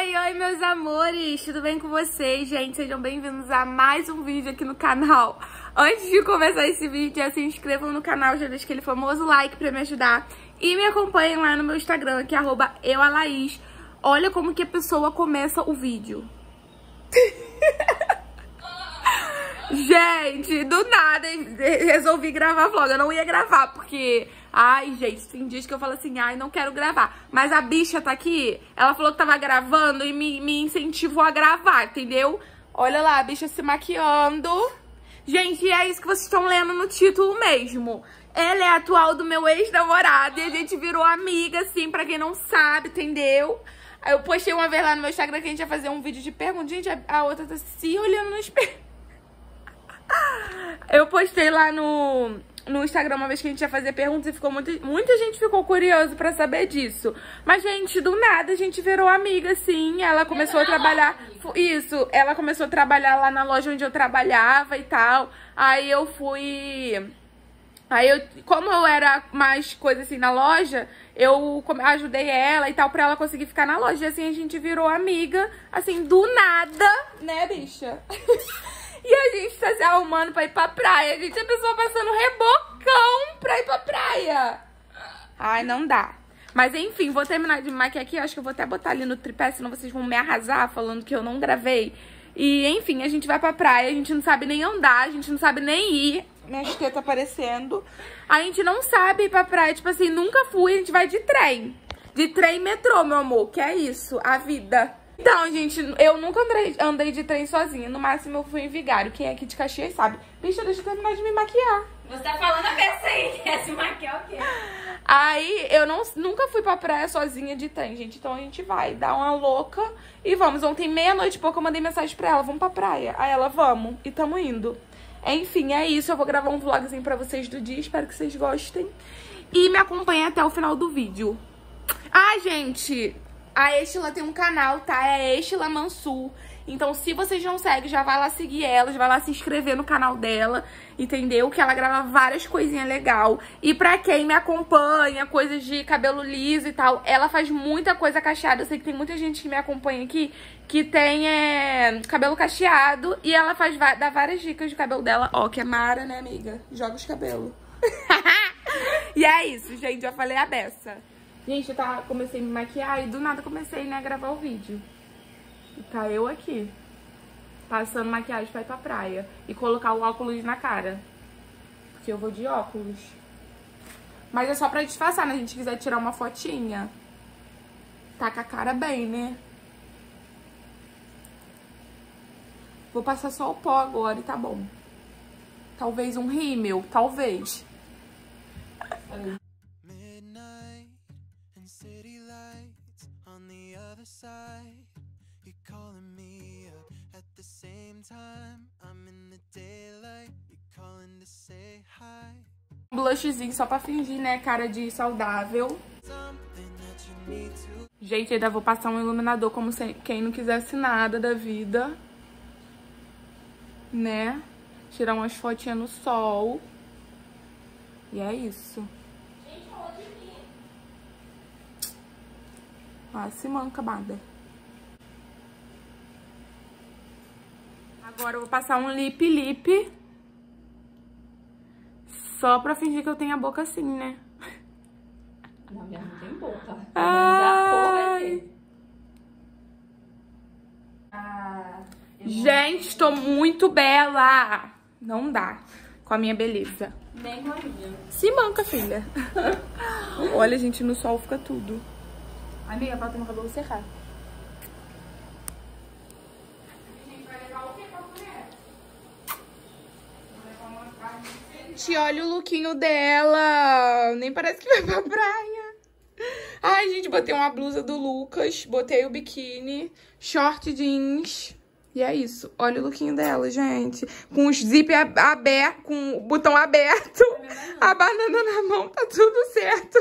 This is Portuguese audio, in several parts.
Oi, meus amores! Tudo bem com vocês, gente? Sejam bem-vindos a mais um vídeo aqui no canal. Antes de começar esse vídeo, já se inscrevam no canal, já deixa aquele famoso like pra me ajudar. E me acompanhem lá no meu Instagram, que é @eualaís. Olha como que a pessoa começa o vídeo. Gente, do nada resolvi gravar vlog. Eu não ia gravar, porque... Ai, gente, tem dias que eu falo assim, ai, não quero gravar. Mas a bicha tá aqui, ela falou que tava gravando e me incentivou a gravar, entendeu? Olha lá, a bicha se maquiando. Gente, e é isso que vocês estão lendo no título mesmo. Ela é a atual do meu ex-namorado e a gente virou amiga, assim, pra quem não sabe, entendeu? Aí eu postei uma vez lá no meu Instagram que a gente ia fazer um vídeo de pergunta. Gente, a outra tá se olhando no espelho. Eu postei lá no Instagram uma vez que a gente ia fazer perguntas e ficou muita gente ficou curiosa pra saber disso. Mas, gente, do nada a gente virou amiga, assim. Ela começou a trabalhar... Isso, ela começou a trabalhar lá na loja onde eu trabalhava e tal. Aí eu fui... como eu era mais coisa assim na loja, eu ajudei ela e tal pra ela conseguir ficar na loja. E assim a gente virou amiga, assim, do nada, né, bicha? E a gente tá se arrumando pra ir pra praia. A gente, a pessoa passando rebocão pra ir pra praia. Ai, não dá. Mas enfim, vou terminar de me maquiar aqui. Acho que eu vou até botar ali no tripé, senão vocês vão me arrasar falando que eu não gravei. E enfim, a gente vai pra praia. A gente não sabe nem andar, a gente não sabe nem ir. Minhas tetas aparecendo. A gente não sabe ir pra praia. Tipo assim, nunca fui, a gente vai de trem. De trem e metrô, meu amor. Que é isso, a vida. Então, gente, eu nunca andei de trem sozinha. No máximo eu fui em Vigário. Quem é aqui de Caxias sabe. Bicha, deixa eu terminar de me maquiar. Você tá falando a peça aí, quer se maquiar o quê? Aí, eu nunca fui pra praia sozinha de trem, gente. Então a gente vai dar uma louca e vamos. Ontem, meia-noite e pouco, eu mandei mensagem pra ela. Vamos pra praia. Aí ela, vamos. E tamo indo. Enfim, é isso. Eu vou gravar um vlogzinho pra vocês do dia. Espero que vocês gostem. E me acompanhem até o final do vídeo. Ah, gente... A Estila tem um canal, tá? É a Estila Mansur. Então, se vocês não seguem, já vai lá seguir ela, já vai lá se inscrever no canal dela, entendeu? Que ela grava várias coisinhas legais. E pra quem me acompanha, coisas de cabelo liso e tal, ela faz muita coisa cacheada. Eu sei que tem muita gente que me acompanha aqui que tem cabelo cacheado e ela dá várias dicas de cabelo dela. Ó, que é Mara, né, amiga? Joga os cabelos. E é isso, gente. Já falei a beça. Gente, eu comecei a me maquiar e do nada comecei, né, a gravar o vídeo. E tá eu aqui, passando maquiagem pra ir pra praia. E colocar o óculos na cara. Porque eu vou de óculos. Mas é só pra disfarçar, né? Se a gente quiser tirar uma fotinha. Tá com a cara bem, né? Vou passar só o pó agora e tá bom. Talvez um rímel, talvez. City lights on the other side. You're calling me up at the same time. I'm in the daylight. You're calling to say hi. Blushzinho só pra fingir, né? Cara de saudável. Gente, ainda vou passar um iluminador como quem não quisesse nada da vida. Né? Tirar umas fotinhas no sol. E é isso. Ah, se manca, bada. Agora eu vou passar um lip. Só pra fingir que eu tenho a boca assim, né? Não, minha não tem boca. Ai. Gente, tô muito bela. Não dá com a minha beleza. Nem com a minha. Se manca, filha. Olha, gente, no sol fica tudo. Amiga, falta meu cabelo secar. A gente vai levar o que pra comer? Vou levar uma carne. Gente, olha o lookinho dela. Nem parece que vai pra praia. Ai, gente, botei uma blusa do Lucas. Botei o biquíni. Short jeans. E é isso. Olha o lookinho dela, gente. Com os zip aberto, com o botão aberto. A banana na mão, tá tudo certo.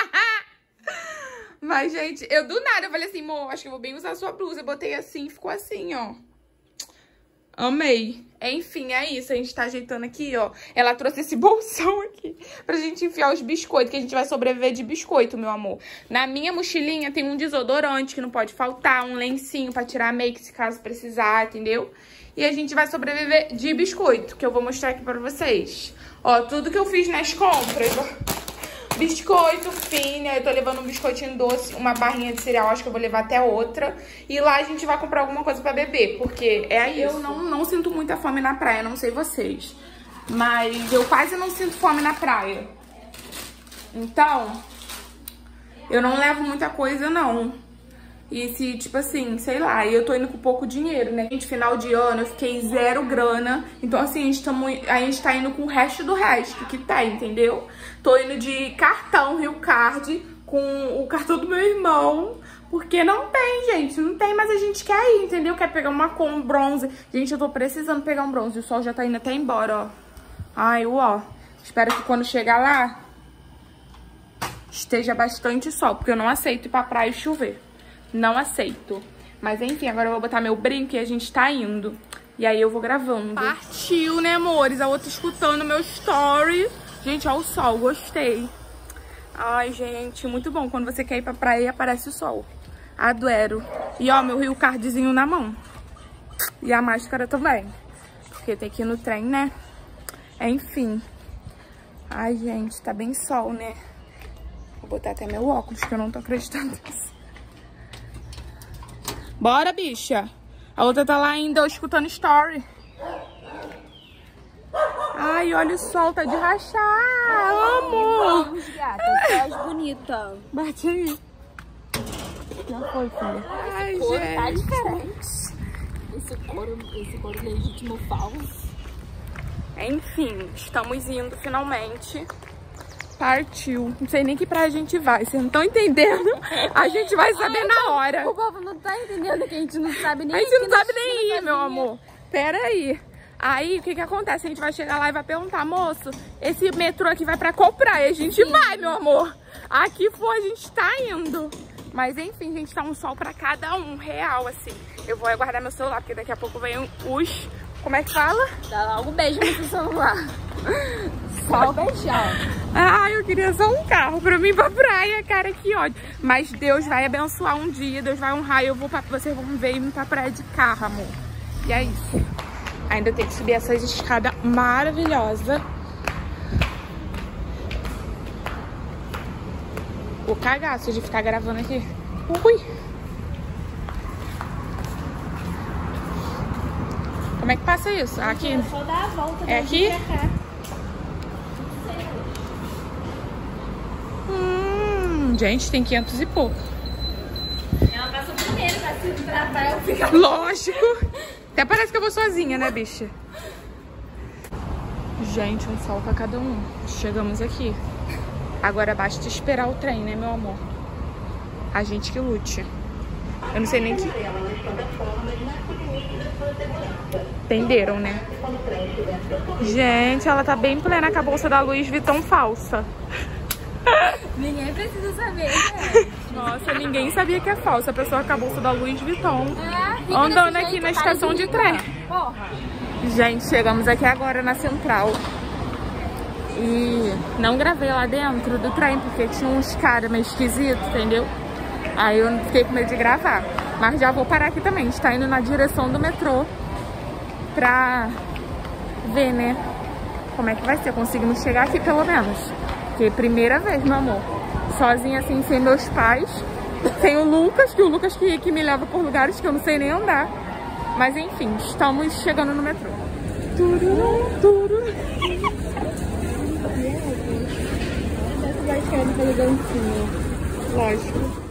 Mas, gente, eu do nada, eu falei assim, amor, acho que eu vou bem usar a sua blusa. Eu botei assim, ficou assim, ó. Amei. Enfim, é isso. A gente tá ajeitando aqui, ó. Ela trouxe esse bolsão aqui pra gente enfiar os biscoitos, que a gente vai sobreviver de biscoito, meu amor. Na minha mochilinha tem um desodorante que não pode faltar, um lencinho pra tirar make se caso precisar, entendeu? E a gente vai sobreviver de biscoito, que eu vou mostrar aqui pra vocês. Ó, tudo que eu fiz nas compras, ó. Biscoito, fina, eu tô levando um biscoitinho doce, uma barrinha de cereal, acho que eu vou levar até outra. E lá a gente vai comprar alguma coisa pra beber, porque é isso. Eu não sinto muita fome na praia, não sei vocês. Mas eu quase não sinto fome na praia. Então, eu não levo muita coisa, não. E se, tipo assim, sei lá, eu tô indo com pouco dinheiro, né? Gente, final de ano eu fiquei 0 grana. Então, assim, a gente tá indo com o resto do resto que tem, entendeu? Tô indo de cartão Rio Card com o cartão do meu irmão. Porque não tem, gente. Não tem, mas a gente quer ir, entendeu? Quer pegar um bronze. Gente, eu tô precisando pegar um bronze. O sol já tá indo até embora, ó. Ai, ó. Espero que quando chegar lá esteja bastante sol. Porque eu não aceito ir pra praia e chover. Não aceito. Mas enfim, agora eu vou botar meu brinco e a gente tá indo. E aí eu vou gravando. Partiu, né, amores? A outra escutando meu story. Gente, ó o sol, gostei. Ai, gente, muito bom. Quando você quer ir pra praia, aparece o sol. Adoro. E ó, meu Rio Cardzinho na mão. E a máscara também. Porque tem que ir no trem, né? Enfim. Ai, gente, tá bem sol, né? Vou botar até meu óculos, que eu não tô acreditando nisso. Bora, bicha. A outra tá lá ainda escutando story. Ai, olha o sol, tá de rachar. Amo. Vamos, gata. Sol bonita. Bate aí. Já foi, filha. Ai, Cor gente. tá diferente. Esse couro legítimo falso. Enfim, estamos indo finalmente. Partiu. Não sei nem que praia a gente vai. Vocês não estão entendendo? A gente vai saber na hora. O povo não tá entendendo que a gente não sabe nem. A gente não sabe nem ir, meu amor. Pera aí. Aí, o que que acontece? A gente vai chegar lá e vai perguntar, moço, esse metrô aqui vai pra qual praia? A gente vai, meu amor. Aqui for, a gente tá indo. Mas, enfim, gente, tá um sol pra cada um, real, assim. Eu vou guardar meu celular, porque daqui a pouco vem os... Como é que fala? Dá logo um beijo no seu celular. Só beijar. Ai, eu queria só um carro pra mim ir pra praia, cara, que ódio. Mas Deus vai abençoar um dia, Deus vai honrar e vocês vão ver ir pra praia de carro, amor. E é isso. Ainda tem que subir essas escadas maravilhosas. O cagaço de ficar gravando aqui. Ui. Como é que passa isso? Aqui? É só dar a volta. É aqui? Gente, tem 500 e pouco. Ela passou primeiro, tá sendo pra praia, eu fico... Lógico. Até parece que eu vou sozinha, né, bicha? Gente, um sol pra cada um. Chegamos aqui. Agora basta esperar o trem, né, meu amor? A gente que lute. Eu não sei nem que... Entenderam, né? Gente, ela tá bem plena com a bolsa da Louis Vuitton falsa. Ninguém precisa saber, né? Nossa, ninguém sabia que é falsa. A pessoa com a bolsa da Louis Vuitton. É, andando aqui na estação de trem. Porra. Gente, chegamos aqui agora na Central. E não gravei lá dentro do trem, porque tinha uns caras meio esquisitos, entendeu? Aí eu fiquei com medo de gravar. Mas já vou parar aqui também. A gente tá indo na direção do metrô pra ver, né? Como é que vai ser. Conseguimos chegar aqui pelo menos. Porque primeira vez, meu amor. Sozinha assim, sem meus pais. Sem o Lucas, que o Lucas que me leva por lugares que eu não sei nem andar. Mas enfim, estamos chegando no metrô. Lógico.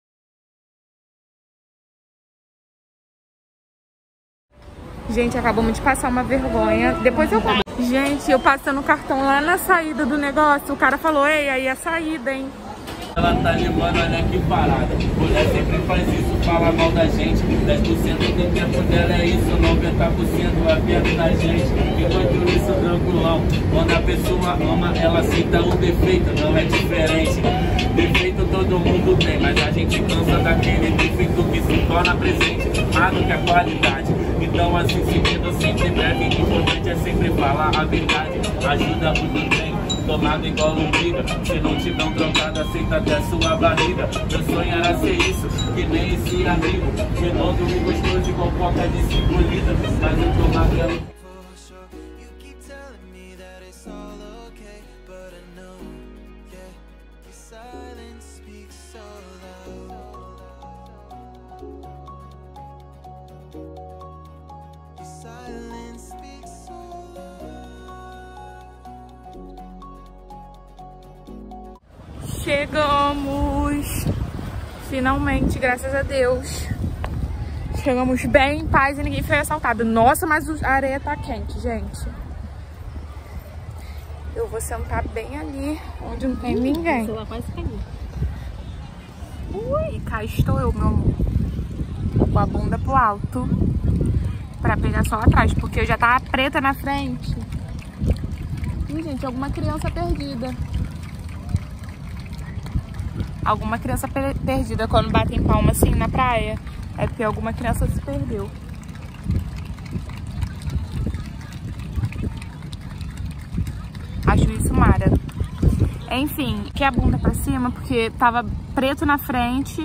Gente, acabamos de passar uma vergonha. Depois eu conto. Gente, eu passando o cartão lá na saída do negócio. O cara falou, ei, aí a saída, hein? Ela tá levando, olha que parada. Mulher sempre faz isso, fala mal da gente. 10% do tempo dela é isso, 90% é perto da gente. Enquanto isso, tranquilão. Quando a pessoa ama, ela aceita o defeito, não é diferente. Defeito todo mundo tem, mas a gente cansa daquele defeito que se torna presente, mais do que a qualidade. Então assim seguindo sempre breve, importante é sempre falar a verdade. Ajuda o do trem, tomado igual lombriga. Se não tiver um trocado, aceita até sua barriga. Meu sonho era ser isso, que nem esse amigo. Redondo e gostoso igual coca de 5 litros. Mas eu tô magro. For sure, you keep telling me that it's all okay, but I know, yeah, your silence speaks so loud. Your silence speaks so loud. Chegamos! Finalmente, graças a Deus. Chegamos bem em paz e ninguém foi assaltado. Nossa, mas a areia tá quente, gente. Eu vou sentar bem ali, onde não tem ninguém. Sei lá, quase caiu. Ui, e cá estou eu, meu amor. Com a bunda pro alto. Pra pegar sol atrás, porque eu já tava preta na frente. Ih, gente, alguma criança perdida. Alguma criança perdida quando batem palma assim na praia. É porque alguma criança se perdeu. Acho isso mara. Enfim, que a bunda pra cima porque tava preto na frente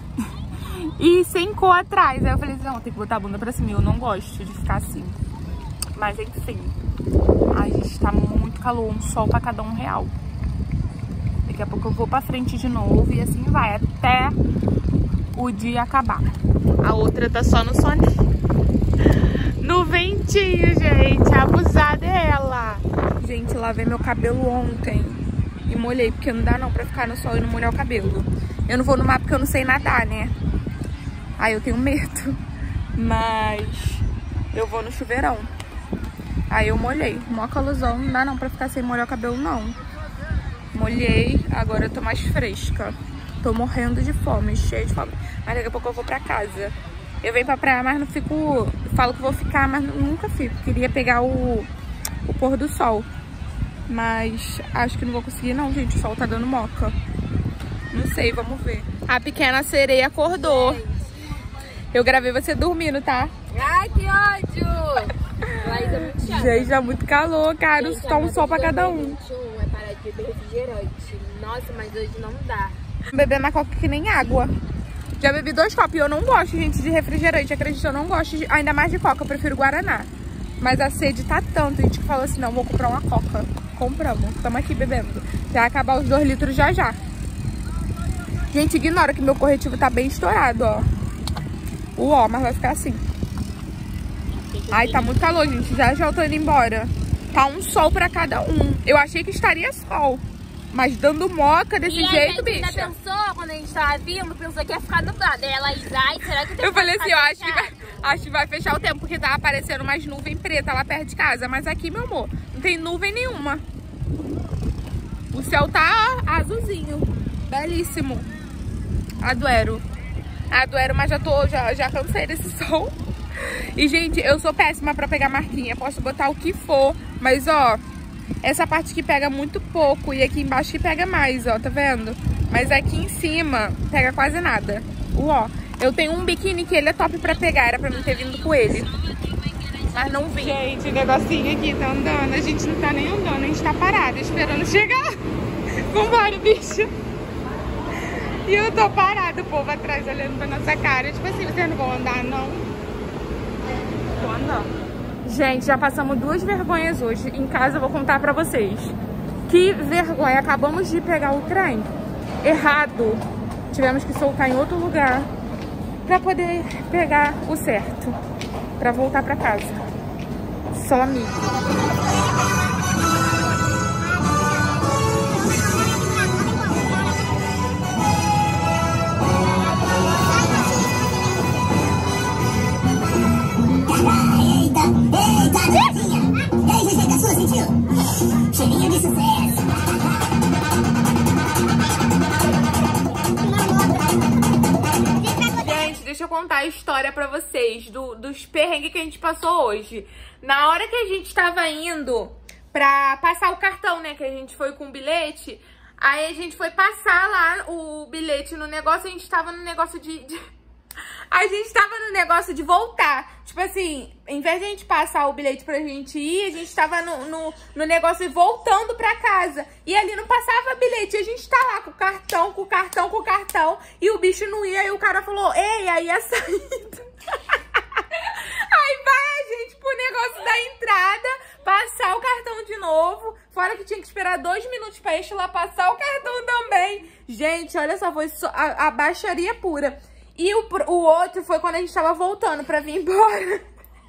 e sem cor atrás. Aí eu falei assim, não, tem que botar a bunda pra cima. Eu não gosto de ficar assim. Mas enfim. Ai, gente, tá muito calor. Um sol pra cada R$1. Daqui a pouco eu vou pra frente de novo e assim vai até o dia acabar. A outra tá só no soninho. No ventinho, gente. Abusada é ela. Gente, lavei meu cabelo ontem e molhei, porque não dá não pra ficar no sol e não molhar o cabelo. Eu não vou no mar porque eu não sei nadar, né? Aí eu tenho medo. Mas eu vou no chuveirão. Aí eu molhei. Mó calorzão, não dá não pra ficar sem molhar o cabelo, não. Molhei, agora eu tô mais fresca. Tô morrendo de fome, cheia de fome. Mas daqui a pouco eu vou pra casa. Eu venho pra praia, mas não fico... Falo que vou ficar, mas nunca fico. Queria pegar o pôr do sol. Mas acho que não vou conseguir não, gente. O sol tá dando moca. Não sei, vamos ver. A pequena sereia acordou. Eu gravei você dormindo, tá? Ai, que ódio! Laís é muito chata. Gente, tá muito calor, cara. Gente, Tá um sol pra cada um. 2021 é parar de beber refrigerante. Nossa, mas hoje não dá. Beber na coca que nem água. Já bebi 2 copos e eu não gosto, gente, de refrigerante. Acredita, eu não gosto, ainda mais de coca. Eu prefiro Guaraná. Mas a sede tá tanto. A gente que falou assim, não, vou comprar uma coca. Compramos. Estamos aqui bebendo. Vai acabar os 2 litros já já. Gente, ignora que meu corretivo tá bem estourado, ó. Mas vai ficar assim. Ai, tá muito calor, gente. Já já eu tô indo embora. Tá um sol pra cada um. Eu achei que estaria sol. Mas dando moca desse jeito, bicho. A gente ainda pensou, quando a gente tava vindo, pensou que ia ficar nublado. Aí ela, ai, será que eu falei assim, acho que vai fechar o tempo, porque tava aparecendo umas nuvens pretas lá perto de casa. Mas aqui, meu amor, não tem nuvem nenhuma. O céu tá azulzinho. Belíssimo. Adoro, mas já cansei desse sol. E, gente, eu sou péssima pra pegar marquinha. Posso botar o que for, mas, ó... Essa parte que pega muito pouco e aqui embaixo que pega mais, ó, tá vendo? Mas aqui em cima pega quase nada. Eu tenho um biquíni que ele é top pra pegar, era pra mim ter vindo com ele. Mas não vim. Gente, o negocinho aqui tá andando, a gente não tá nem andando, a gente tá parado esperando chegar. Vambora, bicho. E eu tô parado, o povo atrás olhando pra nossa cara. Tipo assim, vocês não vão andar, não? Tô andando. Gente, já passamos 2 vergonhas hoje. Em casa eu vou contar pra vocês. Que vergonha. Acabamos de pegar o trem errado. Tivemos que soltar em outro lugar pra poder pegar o certo. Pra voltar pra casa. Só amigo. Eita, Joãozinha! E aí, receita sua, sentiu? Cheirinho de sucesso! Gente, deixa eu contar a história pra vocês dos perrengues que a gente passou hoje. Na hora que a gente tava indo pra passar o cartão, né, que a gente foi com o bilhete, aí a gente foi passar lá o bilhete no negócio, a gente tava no negócio A gente tava no negócio de voltar. Tipo assim, em vez de a gente passar o bilhete pra gente ir, a gente tava no negócio de voltando pra casa. E ali não passava bilhete. E a gente tá lá com o cartão. E o bicho não ia. E o cara falou, ei, aí a saída. Aí vai a gente pro negócio da entrada, passar o cartão de novo. Fora que tinha que esperar 2 minutos pra lá passar o cartão também. Gente, olha só, foi só a baixaria pura. E o outro foi quando a gente tava voltando pra vir embora.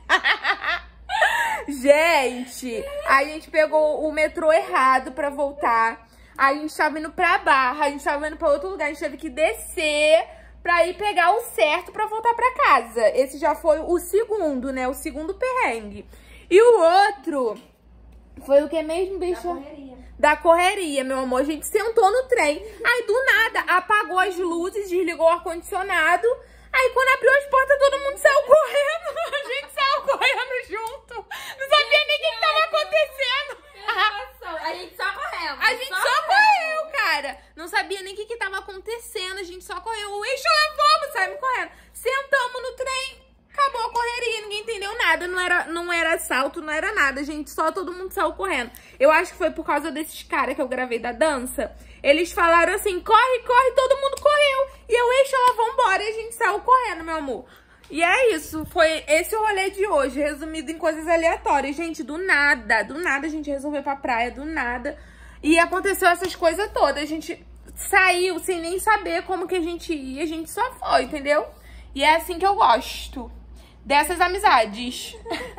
Gente, a gente pegou o metrô errado pra voltar. A gente tava indo pra Barra, a gente tava indo pra outro lugar. A gente teve que descer pra ir pegar o certo pra voltar pra casa. Esse já foi o segundo, né? O segundo perrengue. E o outro foi o que mesmo, bicho? Da correria, meu amor. A gente sentou no trem. Aí, do nada, apagou as luzes, desligou o ar-condicionado. Aí, quando abriu as portas, todo mundo saiu correndo. A gente saiu correndo junto. Não sabia nem o que tava acontecendo. A gente só correu. A gente só correu, cara. Não sabia nem o que tava acontecendo. A gente só correu. O eixo lá, vamos, saímos correndo. Sentamos no trem. Acabou a correria, ninguém entendeu nada, não era assalto, não era nada, gente, só todo mundo saiu correndo. Eu acho que foi por causa desses caras que eu gravei da dança. Eles falaram assim, corre, corre, todo mundo correu. E eu, eixo, ela, vambora, e a gente saiu correndo, meu amor. E é isso, foi esse o rolê de hoje, resumido em coisas aleatórias. Gente, do nada a gente resolveu ir pra praia, do nada. E aconteceu essas coisas todas, a gente saiu sem nem saber como que a gente ia, a gente só foi, entendeu? E é assim que eu gosto. Dessas amizades.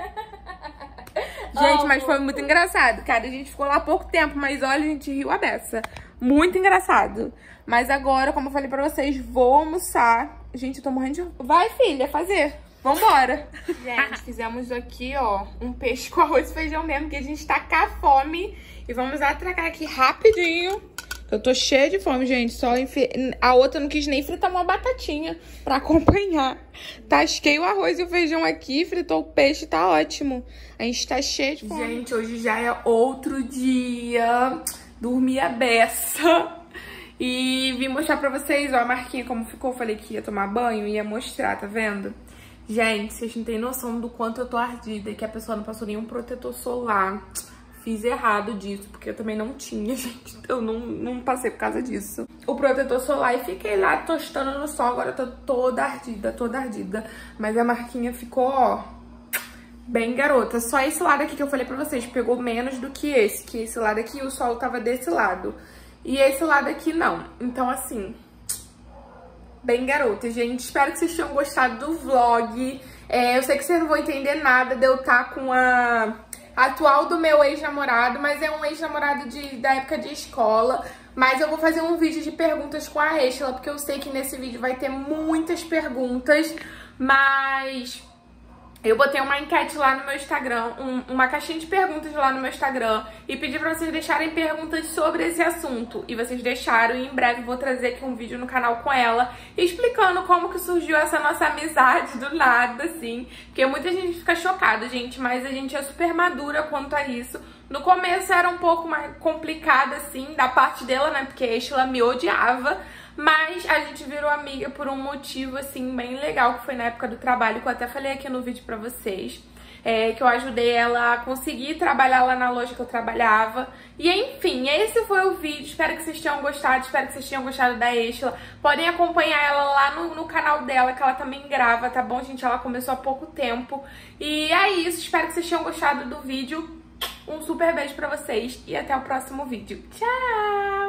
Gente, mas foi muito engraçado, cara. A gente ficou lá há pouco tempo, mas olha, a gente riu a beça. Muito engraçado. Mas agora, como eu falei pra vocês, vou almoçar. Gente, eu tô morrendo de... Vai, filha, fazer. Vambora. Gente, fizemos aqui, ó, um peixe com arroz e feijão mesmo, que a gente tá com a fome. E vamos atracar aqui rapidinho. Eu tô cheia de fome, gente. Só a outra não quis nem fritar uma batatinha pra acompanhar. Tasquei o arroz e o feijão aqui, fritou o peixe, tá ótimo. A gente tá cheia de fome. Gente, hoje já é outro dia. Dormi a beça. E vim mostrar pra vocês, ó, a marquinha como ficou. Falei que ia tomar banho e ia mostrar, tá vendo? Gente, vocês não têm noção do quanto eu tô ardida. Que a pessoa não passou nenhum protetor solar. Fiz errado disso, porque eu também não tinha, gente. Eu não passei por causa disso. O protetor solar e fiquei lá tostando no sol. Agora eu tô toda ardida. Mas a marquinha ficou, ó, bem garota. Só esse lado aqui que eu falei pra vocês pegou menos do que esse. Que esse lado aqui o sol tava desse lado. E esse lado aqui não. Então, assim, bem garota, gente. Espero que vocês tenham gostado do vlog. Eu sei que vocês não vão entender nada de eu estar com a... atual do meu ex-namorado, mas é um ex-namorado da época de escola. Mas eu vou fazer um vídeo de perguntas com a Estela, porque eu sei que nesse vídeo vai ter muitas perguntas. Mas eu botei uma enquete lá no meu Instagram, uma caixinha de perguntas lá no meu Instagram, e pedi pra vocês deixarem perguntas sobre esse assunto. E vocês deixaram, e em breve vou trazer aqui um vídeo no canal com ela, explicando como que surgiu essa nossa amizade do nada, assim. Porque muita gente fica chocada, gente, mas a gente é super madura quanto a isso. No começo era um pouco mais complicado, assim, da parte dela, né, porque a Estela me odiava. Mas a gente virou amiga por um motivo, assim, bem legal, que foi na época do trabalho, que eu até falei aqui no vídeo pra vocês. Que eu ajudei ela a conseguir trabalhar lá na loja que eu trabalhava. E enfim, esse foi o vídeo. Espero que vocês tenham gostado, espero que vocês tenham gostado da Estela. Podem acompanhar ela lá no canal dela, que ela também grava, tá bom, gente? Ela começou há pouco tempo. E é isso, espero que vocês tenham gostado do vídeo. Um super beijo pra vocês e até o próximo vídeo. Tchau!